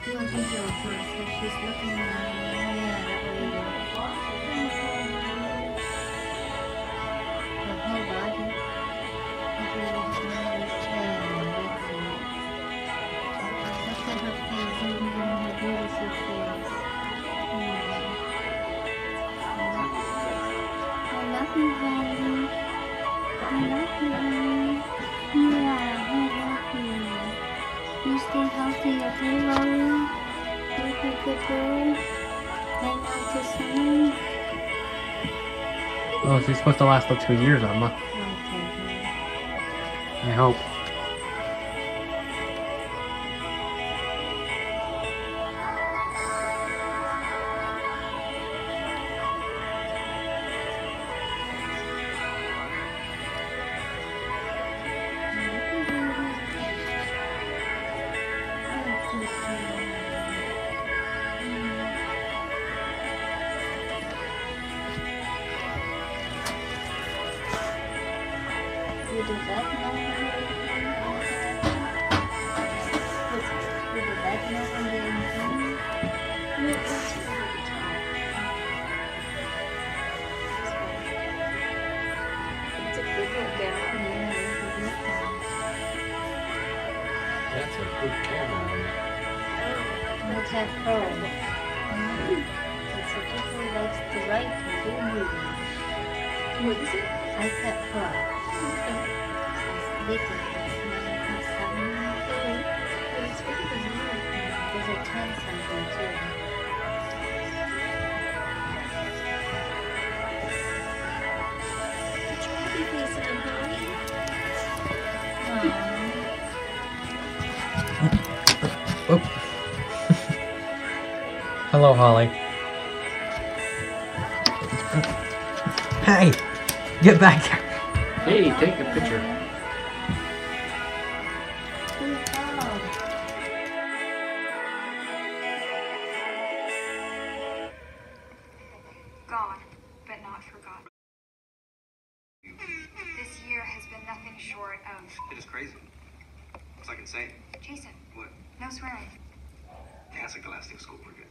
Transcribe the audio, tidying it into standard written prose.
You want to do it first, so she's looking yeah, that way you do it. The whole body. Look at her face, even her beautiful face. I love you, Holly. I love you, Holly. Yeah, I love you. You stay healthy, okay, Holly? You be a good girl. Hang out to Sunny. Oh, she's supposed to last up to 2 years, Emma. Okay. I hope. You do that now? You do that now on the inside? It's a good look down. That's a good camera. Let's have her. It's a people likes to write and do movies. What is it? iPad Pro. It's little. It's 97. It's bigger than mine. There's a 10 something too. Put your happy face on, Holly. Oh. Hello, Holly. Hey! Get back here! Hey, take a picture. Gone, but not forgotten. This year has been nothing short of... It is crazy. It's like insane. Jason, What? no swearing. That's a galactic school brigade.